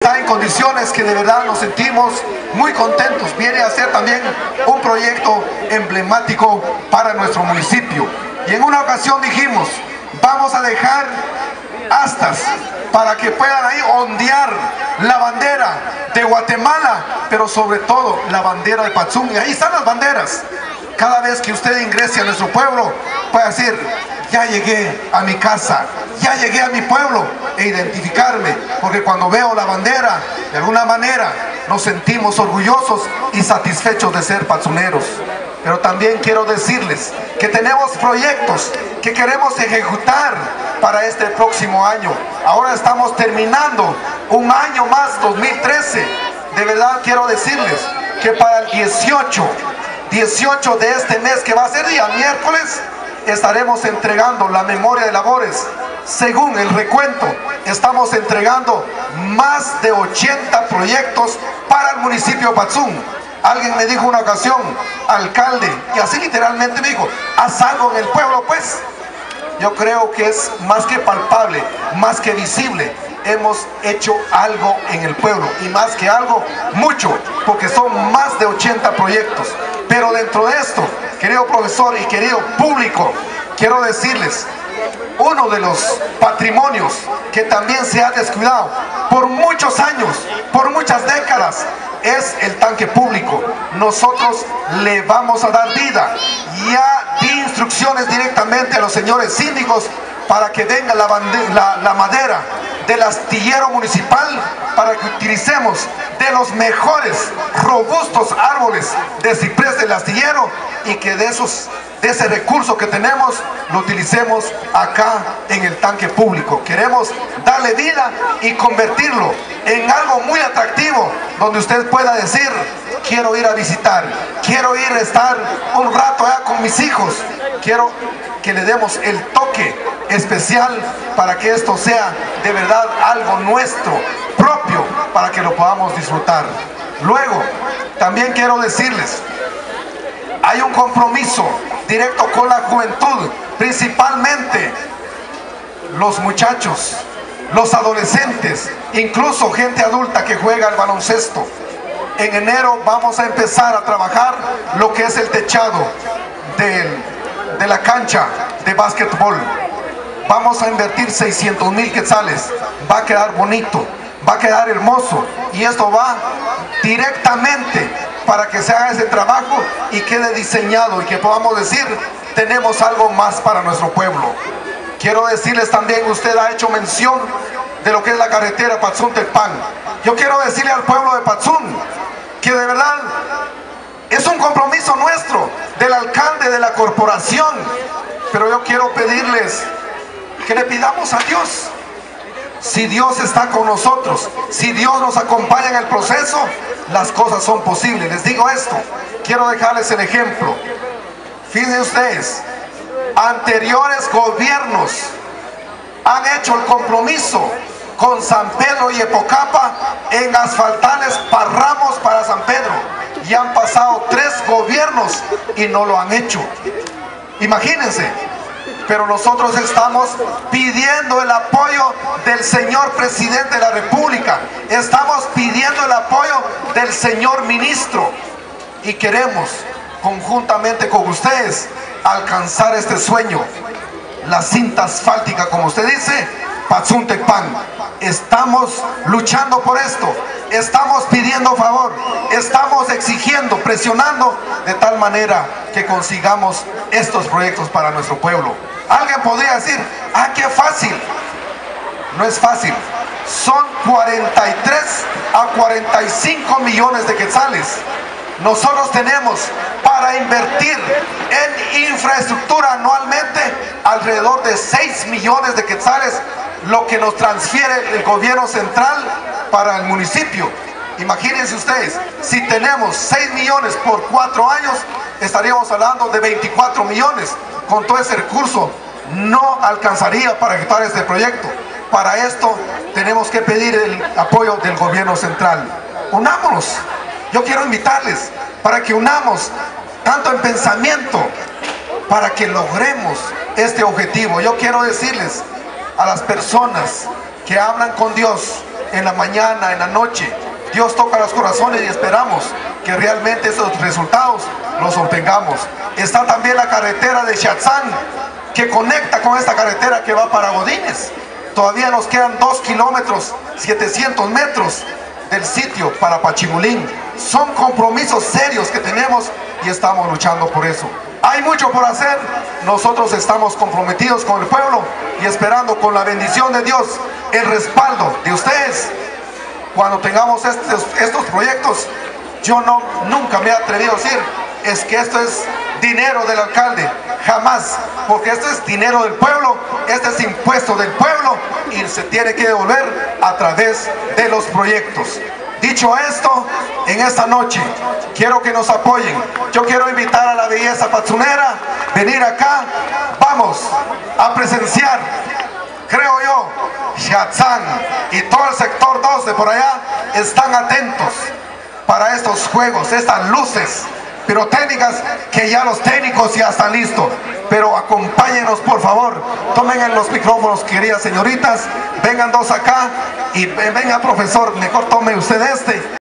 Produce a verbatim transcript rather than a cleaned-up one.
está en condiciones que de verdad nos sentimos muy contentos. Viene a ser también un proyecto emblemático para nuestro municipio. Y en una ocasión dijimos, vamos a dejar astas para que puedan ahí ondear la bandera de Guatemala, pero sobre todo la bandera de Patzún. Y ahí están las banderas. Cada vez que usted ingrese a nuestro pueblo, puede decir, ya llegué a mi casa, ya llegué a mi pueblo, e identificarme, porque cuando veo la bandera, de alguna manera nos sentimos orgullosos y satisfechos de ser patzuneros. Pero también quiero decirles que tenemos proyectos que queremos ejecutar para este próximo año. Ahora estamos terminando un año más, dos mil trece. De verdad quiero decirles que para el dieciocho de este mes, que va a ser día miércoles, estaremos entregando la memoria de labores. Según el recuento, estamos entregando más de ochenta proyectos para el municipio de Patzún. Alguien me dijo una ocasión, alcalde, y así literalmente me dijo, haz algo en el pueblo pues. Yo creo que es más que palpable, más que visible. Hemos hecho algo en el pueblo, y más que algo, mucho, porque son más de ochenta proyectos. Pero dentro de esto, querido profesor y querido público, quiero decirles, uno de los patrimonios que también se ha descuidado por muchos años, por muchas décadas, es el tanque público. Nosotros le vamos a dar vida. Ya di instrucciones directamente a los señores síndicos para que venga la, la, la madera del astillero municipal, para que utilicemos de los mejores, robustos árboles de ciprés del astillero, y que de esos de ese recurso que tenemos lo utilicemos acá en el tanque público. Queremos darle vida y convertirlo en algo muy atractivo, donde usted pueda decir, quiero ir a visitar, quiero ir a estar un rato allá con mis hijos. Quiero que le demos el toque especial para que esto sea de verdad algo nuestro, propio, para que lo podamos disfrutar. Luego, también quiero decirles, hay un compromiso directo con la juventud, principalmente los muchachos, los adolescentes, incluso gente adulta que juega al baloncesto. En enero vamos a empezar a trabajar lo que es el techado del, de la cancha de básquetbol. Vamos a invertir seiscientos mil quetzales, va a quedar bonito, va a quedar hermoso, y esto va directamente para que se haga ese trabajo y quede diseñado, y que podamos decir, tenemos algo más para nuestro pueblo. Quiero decirles también, usted ha hecho mención de lo que es la carretera Patzún-Tecpan. Yo quiero decirle al pueblo de Patzún que de verdad es un compromiso nuestro, del alcalde, de la corporación, pero yo quiero pedirles que le pidamos a Dios. Si Dios está con nosotros, si Dios nos acompaña en el proceso, las cosas son posibles. Les digo esto, quiero dejarles el ejemplo. Fíjense ustedes, anteriores gobiernos han hecho el compromiso con San Pedro y Epocapa en asfaltarles parramos para San Pedro, y han pasado tres gobiernos y no lo han hecho. Imagínense. Pero nosotros estamos pidiendo el apoyo del señor presidente de la República, estamos pidiendo el apoyo del señor ministro, y queremos conjuntamente con ustedes alcanzar este sueño, la cinta asfáltica, como usted dice, Patzún-Tecpan. Estamos luchando por esto, estamos pidiendo favor, estamos exigiendo, presionando, de tal manera que consigamos estos proyectos para nuestro pueblo. Alguien podría decir, ah, qué fácil. No es fácil. Son cuarenta y tres a cuarenta y cinco millones de quetzales. Nosotros tenemos para invertir en infraestructura anualmente alrededor de seis millones de quetzales, lo que nos transfiere el gobierno central para el municipio. Imagínense ustedes, si tenemos seis millones por cuatro años, estaríamos hablando de veinticuatro millones. Con todo ese recurso no alcanzaría para ejecutar este proyecto. Para esto tenemos que pedir el apoyo del gobierno central. Unámonos. Yo quiero invitarles para que unamos tanto en pensamiento, para que logremos este objetivo. Yo quiero decirles a las personas que hablan con Dios, en la mañana, en la noche. Dios toca los corazones y esperamos que realmente esos resultados los obtengamos. Está también la carretera de Chatzán, que conecta con esta carretera que va para Godínez. Todavía nos quedan dos kilómetros, setecientos metros del sitio para Pachimulín. Son compromisos serios que tenemos y estamos luchando por eso. Hay mucho por hacer. Nosotros estamos comprometidos con el pueblo y esperando con la bendición de Dios, el respaldo de ustedes. Cuando tengamos estos, estos proyectos, yo no, nunca me he atrevido a decir, es que esto es dinero del alcalde, jamás, porque esto es dinero del pueblo, este es impuesto del pueblo y se tiene que devolver a través de los proyectos. Dicho esto, en esta noche quiero que nos apoyen. Yo quiero invitar a la belleza patzunera, venir acá, vamos a presenciar, creo yo, Chatzán y todo el sector dos de por allá están atentos para estos juegos, estas luces pirotécnicas que ya los técnicos ya están listos. Pero acompáñenos, por favor, tomen en los micrófonos, queridas señoritas, vengan dos acá y venga, profesor, mejor tome usted este.